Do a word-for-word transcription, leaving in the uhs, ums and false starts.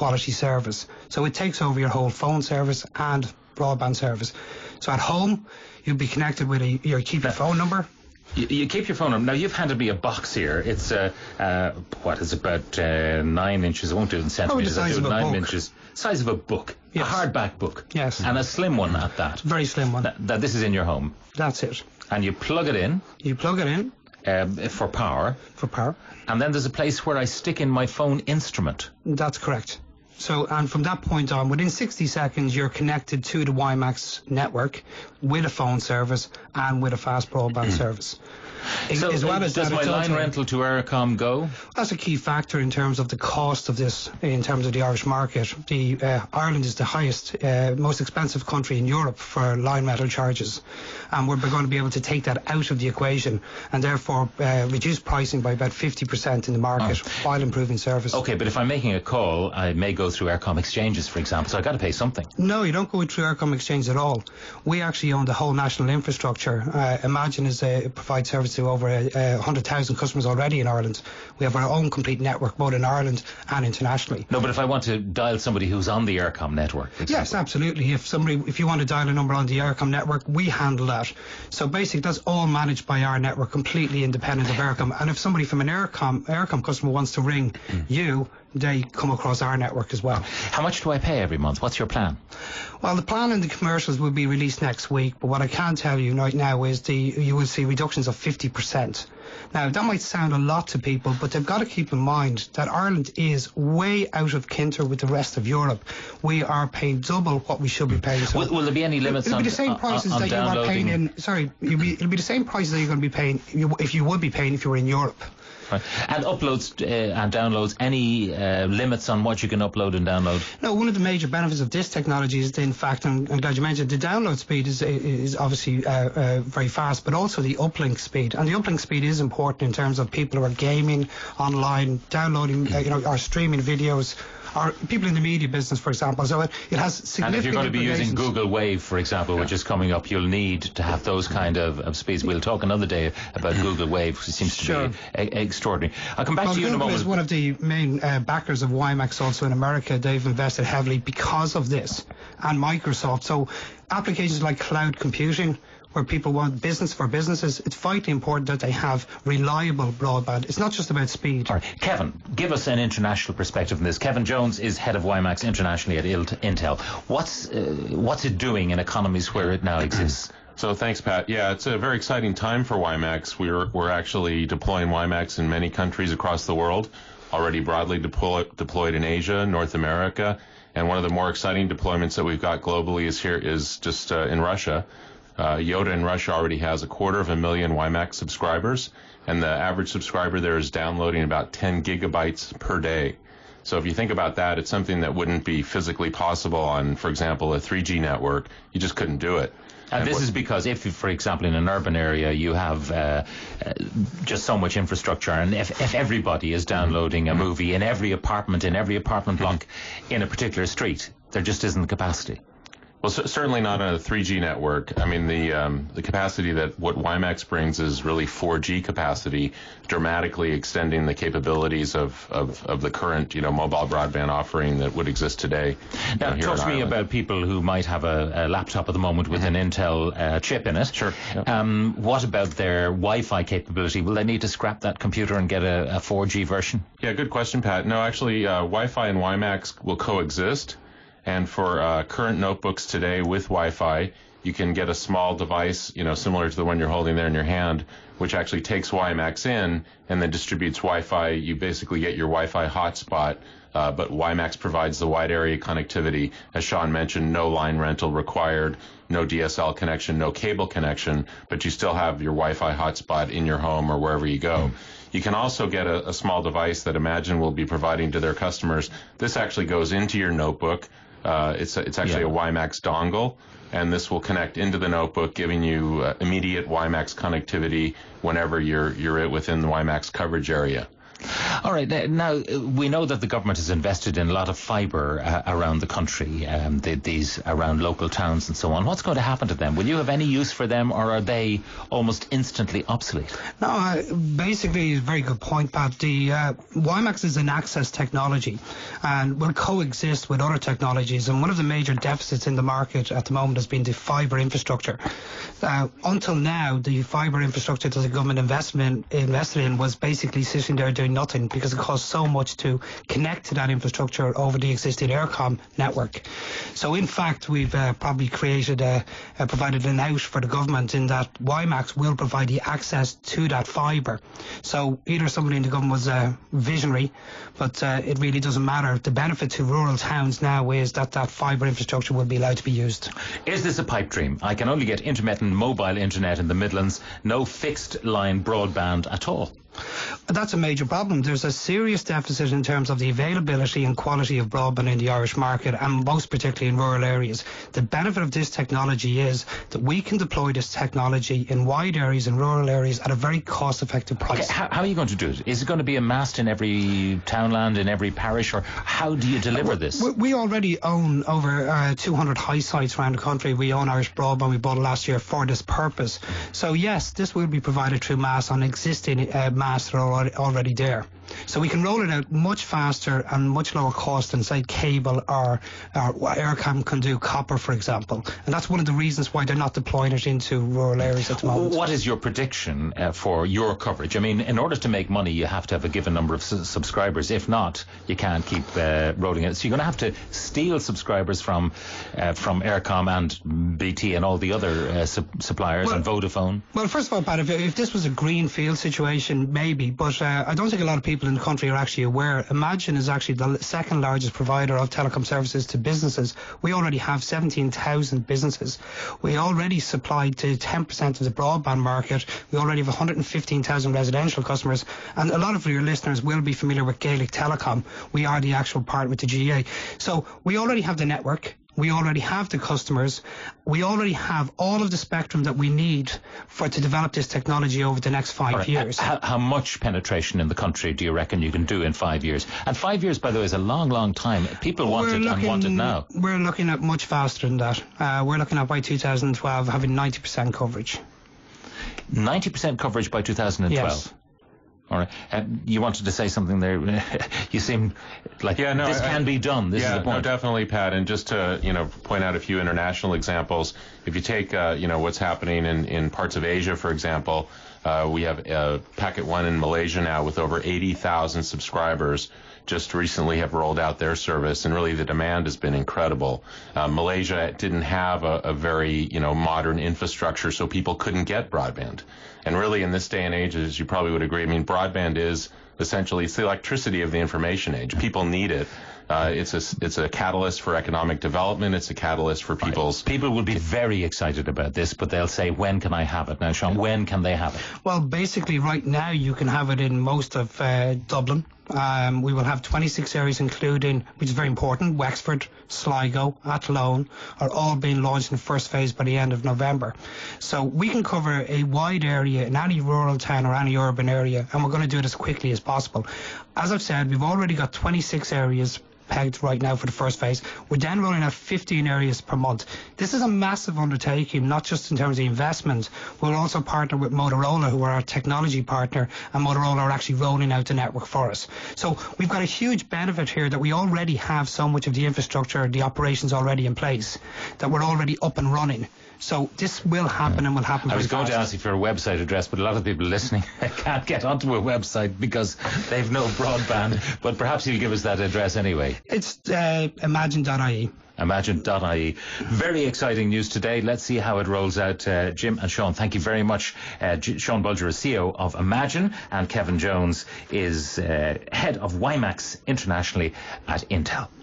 quality service. So it takes over your whole phone service and broadband service. So at home, you'll be connected with a, you keep your phone number. You, you keep your phone number. Now, you've handed me a box here. It's, uh, uh, what is it, about uh, nine inches. I won't do it in centimetres. I'll do it nine inches. Size of a book. Yes. A hardback book. Yes. And a slim one at that. Very slim one. That, that this is in your home. That's it. And you plug it in. You plug it in. Um, for power. For power. And then there's a place where I stick in my phone instrument. That's correct. So, and from that point on, within sixty seconds, you're connected to the WiMAX network with a phone service and with a fast broadband service. So, as well as does that, my line also, rental to Eircom go? That's a key factor in terms of the cost of this, in terms of the Irish market. The uh, Ireland is the highest, uh, most expensive country in Europe for line rental charges, and we're going to be able to take that out of the equation and therefore uh, reduce pricing by about fifty percent in the market oh. while improving service. Okay, but if I'm making a call, I may go through Eircom Exchanges, for example, so I've got to pay something. No, you don't go through Eircom Exchange at all. We actually own the whole national infrastructure. Uh, Imagine is a provide service to over uh, one hundred thousand customers already in Ireland. We have our own complete network both in Ireland and internationally. No, but if I want to dial somebody who's on the Eircom network, for example. Yes, absolutely. If somebody, if you want to dial a number on the Eircom network, we handle that. So basically, that's all managed by our network, completely independent of Eircom. And if somebody from an Eircom Eircom customer wants to ring mm. you, they come across our network as well. How much do I pay every month? What's your plan? Well, the plan and the commercials will be released next week, but what I can tell you right now is the you will see reductions of fifty percent. Now, that might sound a lot to people, but they've got to keep in mind that Ireland is way out of kilter with the rest of Europe. We are paying double what we should be paying. So will, will there be any limits it'll on, be the same prices on, on that you are paying in... Sorry, it'll be, it'll be the same prices that you're going to be paying if you would be paying if you were in Europe. Right. And uploads uh, and downloads, any uh, limits on what you can upload and download? No, one of the major benefits of this technology is, in fact, and I'm glad you mentioned, the download speed is is obviously uh, uh, very fast, but also the uplink speed. And the uplink speed is important in terms of people who are gaming online, downloading, uh, you know, or streaming videos, or people in the media business, for example. So it, it has significant. And if you're going to be using Google Wave, for example, which is coming up, you'll need to have those kind of, of speeds. We'll talk another day about Google Wave, which seems to sure. be a, extraordinary. I'll come back well, to you Google in a moment. Is one of the main uh, backers of WiMAX also in America. They've invested heavily because of this, and Microsoft. So applications like cloud computing, where people want business for businesses, it's vitally important that they have reliable broadband. It's not just about speed. All right. Kevin, give us an international perspective on this. Kevin Jones is head of WiMAX internationally at Intel. What's uh, what's it doing in economies where it now exists? So thanks, Pat. Yeah, it's a very exciting time for WiMAX. We're we're actually deploying WiMAX in many countries across the world, already broadly deploy, deployed in Asia, North America, and one of the more exciting deployments that we've got globally is here is just uh, in Russia. Uh, Yoda in Russia already has a quarter of a million WiMAX subscribers, and the average subscriber there is downloading about ten gigabytes per day. So if you think about that, it's something that wouldn't be physically possible on, for example, a three G network. You just couldn't do it. And, and this what, is because if, for example, in an urban area you have uh, uh, just so much infrastructure, and if, if everybody is downloading a movie in every apartment, in every apartment block in a particular street, there just isn't the capacity. Well, c- certainly not on a three G network. I mean, the um, the capacity that what WiMAX brings is really four G capacity, dramatically extending the capabilities of, of, of the current, you know, mobile broadband offering that would exist today. Now, you know, talk to me Ireland. about people who might have a, a laptop at the moment with mm-hmm. an Intel uh, chip in it. Sure. Yep. Um, what about their Wi-Fi capability? Will they need to scrap that computer and get a, a four G version? Yeah, good question, Pat. No, actually, uh, Wi-Fi and WiMAX will coexist. And for uh, current notebooks today with Wi-Fi, you can get a small device, you know, similar to the one you're holding there in your hand, which actually takes WiMAX in and then distributes Wi-Fi. You basically get your Wi-Fi hotspot, uh, but WiMAX provides the wide area connectivity. As Sean mentioned, no line rental required, no D S L connection, no cable connection, but you still have your Wi-Fi hotspot in your home or wherever you go. Mm. You can also get a, a small device that Imagine will be providing to their customers. This actually goes into your notebook. Uh, it's a, it's actually yeah. a WiMAX dongle, and this will connect into the notebook, giving you uh, immediate WiMAX connectivity whenever you're you're within the WiMAX coverage area. All right. Now, we know that the government has invested in a lot of fibre uh, around the country, um, the, these around local towns and so on. What's going to happen to them? Will you have any use for them, or are they almost instantly obsolete? No, uh, basically, a very good point, Pat. The uh, WiMAX is an access technology and will coexist with other technologies. And one of the major deficits in the market at the moment has been the fibre infrastructure. Uh, until now, the fibre infrastructure that the government investment invested in was basically sitting there doing nothing because it costs so much to connect to that infrastructure over the existing Eircom network. So in fact, we've uh, probably created a, uh, provided an out for the government in that WiMAX will provide the access to that fibre. So either somebody in the government was uh, visionary, but uh, it really doesn't matter. The benefit to rural towns now is that that fibre infrastructure will be allowed to be used. Is this a pipe dream? I can only get intermittent mobile internet in the Midlands, no fixed line broadband at all. That's a major problem. There's a serious deficit in terms of the availability and quality of broadband in the Irish market, and most particularly in rural areas. The benefit of this technology is that we can deploy this technology in wide areas and rural areas at a very cost-effective price. Okay, how, how are you going to do it? Is it going to be a mast in every townland, in every parish, or how do you deliver this? We, we already own over uh, two hundred high sites around the country. We own Irish Broadband. We bought it last year for this purpose. So yes, this will be provided through masts on existing uh, masts that are already, already there. So we can roll it out much faster and much lower cost than, say, cable or, or Eircom can do copper, for example. And that's one of the reasons why they're not deploying it into rural areas at the moment. What is your prediction uh, for your coverage? I mean, in order to make money, you have to have a given number of su- subscribers. If not, you can't keep uh, rolling it. So you're going to have to steal subscribers from uh, from Eircom and B T and all the other uh, su- suppliers well, and Vodafone. Well, first of all, Pat, if, if this was a greenfield situation, maybe. But uh, I don't think a lot of people in the country are actually aware. Imagine is actually the second largest provider of telecom services to businesses. We already have seventeen thousand businesses. We already supply to ten percent of the broadband market. We already have one hundred fifteen thousand residential customers. And a lot of your listeners will be familiar with Gaelic Telecom. We are the actual part with the G A. So we already have the network. We already have the customers. We already have all of the spectrum that we need for to develop this technology over the next five right. years. How, how much penetration in the country do you reckon you can do in five years? And five years, by the way, is a long, long time. People want we're it looking, and want it now. We're looking at much faster than that. Uh, we're looking at by two thousand twelve having ninety percent coverage. ninety percent coverage by two thousand twelve? Yes. All right. Uh, you wanted to say something there. You seem like yeah, no, this I, can be done. This yeah, is the point. no, definitely, Pat. And just to you know point out a few international examples, if you take uh, you know what's happening in, in parts of Asia, for example, uh, we have uh, Packet One in Malaysia now with over eighty thousand subscribers. Just recently have rolled out their service, and really the demand has been incredible. Uh, Malaysia didn't have a, a very you know modern infrastructure, so people couldn't get broadband. And really, in this day and age, as you probably would agree, I mean, broadband is essentially it's the electricity of the information age. People need it. Uh, it's a it's a catalyst for economic development. It's a catalyst for people's. People will be very excited about this, but they'll say, "When can I have it?" Now, Sean, when can they have it? Well, basically, right now you can have it in most of uh, Dublin. Um, we will have twenty-six areas, including, which is very important, Wexford, Sligo, Athlone, are all being launched in the first phase by the end of November. So we can cover a wide area in any rural town or any urban area, and we're going to do it as quickly as possible. As I've said, we've already got twenty-six areas pegged right now for the first phase. We're then rolling out fifteen areas per month. This is a massive undertaking, not just in terms of the investment. We'll also partner with Motorola, who are our technology partner, and Motorola are actually rolling out the network for us. So we've got a huge benefit here that we already have so much of the infrastructure, the operations already in place, that we're already up and running. So this will happen and will happen I very was going fast. to ask you for a website address, but a lot of people listening can't get onto a website because they've no broadband. But perhaps you'll give us that address anyway. It's uh, imagine dot I E. Imagine dot I E. Very exciting news today. Let's see how it rolls out. Uh, Jim and Sean, thank you very much. Uh, G- Sean Bulger is C E O of Imagine, and Kevin Jones is uh, head of WiMAX internationally at Intel.